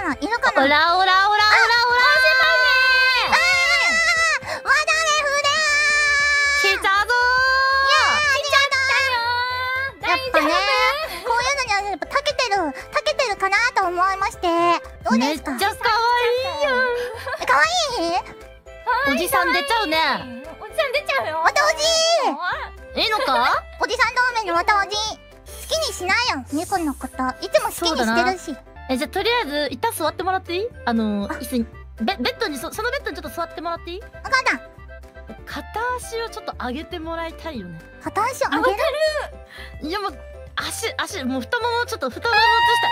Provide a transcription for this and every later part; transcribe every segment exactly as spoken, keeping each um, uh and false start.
な、いるかな。 オラオラオラオラオラオラ。 わだれふれ来たぞー。やっぱね、こういうのにはやっぱたけてる、たけてるかなと思いまして。どうですか。 めっちゃ可愛いよ。 可愛い。 おじさん出ちゃうね。 おじさん出ちゃうよ。 またおじいいのか。 おじさん同盟のまたおじ好きにしないよ、猫のこといつも好きにしてるし。 え、じゃあとりあえず一旦座ってもらっていい？あの椅子にベベッドにそそのベッドにちょっと座ってもらっていい？ 分かった。 片足をちょっと上げてもらいたいよね。 片足を上げる。 いやもう足足もう太ももちょっと太もも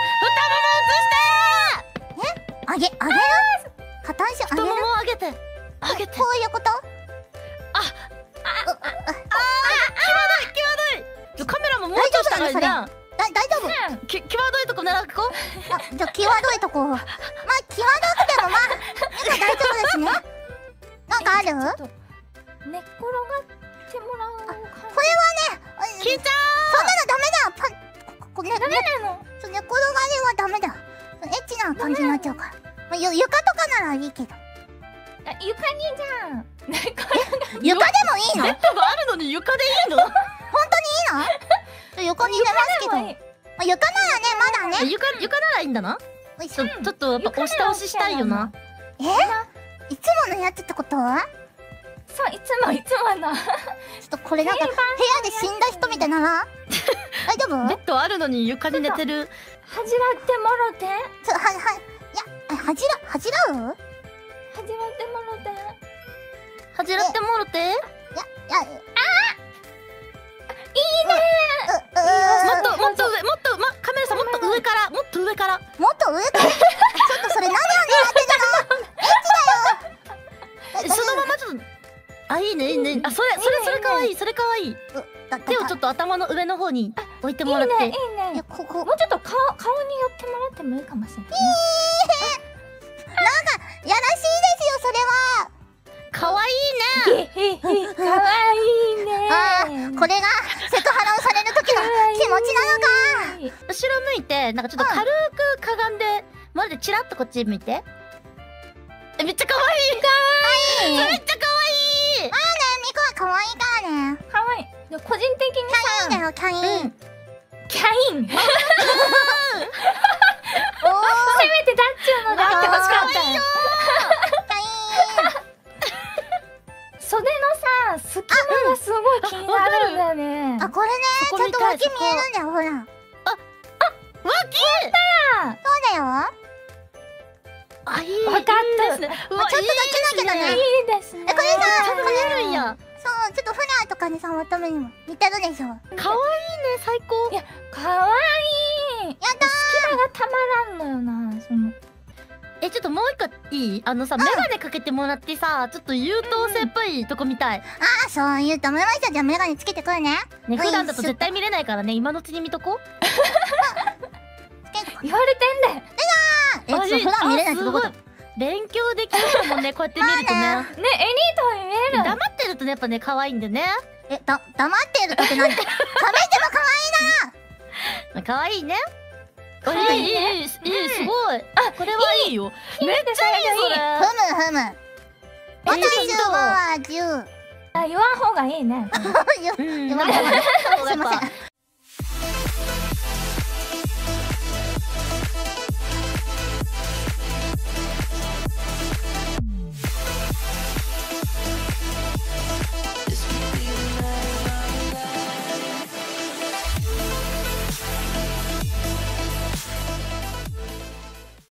移して太もも移して。 え、上げ上げる。片足上げる。 太もも上げて上げて。 こういうこと。 あああああ際どい際どい。カメラももうちょっと下がいいな。 だ大丈夫。 き際どいとこ狙うこう。 あ、じゃあ際どいとこ。まあ際どくてもまあ大丈夫ですね。なんかある？ 寝っ転がってもらう。 これはね、 キンちゃそんなのダメだ。パここね、 ダメなの？ そう寝転がりはダメだ。エッチな感じになっちゃうから。まあゆ床とかならいいけど。 あ、床にじゃん。寝転が床でもいいの？ ベッドがあるのに床でいいの？ 本当にいいの？横に出ますけど。まあ床ならね、まだね。 床床ならいいんだな。 よいしょ。 ちょちょっとやっぱ押し倒ししたいよな。 え？いつものやつってこと？ そう、いつもいつもの。 ちょっとこれなんか部屋で死んだ人みたいなな。大丈夫？ ベッドあるのに床に寝てる。 恥じらってもろて。 ちょ、は、はい。いや、恥じら、恥じらう？ 恥じらってもろて。 恥じらってもろて。 いや、いや、あいいねー。 もっともっと上もっとまカメラさんもっと上からもっと上から。 もっと上から。ちょっとそれ何を狙ってたの？エッチだよ。 そのままちょっと。あ、いいねいいね。あ、それそれそれ可愛いそれ可愛い。手をちょっと頭の上の方に置いてもらって。 いいねいいね。 いや、ここ。 もうちょっと顔顔に寄ってもらってもいいかもしれない。 なんかやらしいですよそれは。 可愛いね。 へへへ、かわいいね。 ああ、これがセクハラをされる時の気持ちなのか。 後ろ向いてなんかちょっと軽くかがんでまるでチラッとこっち向いて。え、めっちゃ可愛い。可愛い。めっちゃ可愛い。 まあね、ミコは可愛いからね。 かわいい。で個人的にさ、 キャインだよ、キャイン。 キャイン。 おー。 せめてダッチューのであってほしかったよ。袖のさ、隙間がすごい気になるんだよね。 あ、これね、ちゃんと脇見えるんだよ、ほら。 あ、あ、脇。 そうだよ。 あ、いい。 わかったですね。 ちょっとだけだけどね。 いいですね。 え、これさ、 これるんや。 そう、ちょっとフラーとかにさ、まとめにも似てるでしょ。 可愛いね、最高。 いや、可愛い。 やったー。 隙間がたまらんのよな、その。 え、ちょっともう一個いい？あのさ、メガネかけてもらってさ、ちょっと優等生っぽいとこ見たい。 ああ、そう言うと思いました。じゃあメガネつけてくるね。 ね、普段だと絶対見れないからね、今のうちに見とこう。 言われてんだよ。 え、そう、普段見れないってどこだ？ 勉強できるもんね、こうやって見るとね。 ね、エリートに見える。 黙ってるとね、やっぱね、可愛いんだよね。 え、だ、黙ってるとって何？喋っても可愛いな。 可愛いね。いい、いい、いい、いい、すごい。あ、これはいいよ。めっちゃいい、それ。 ふむふむ。私はじゅう。 あ、言わん方がいいね。 言わない。すいません。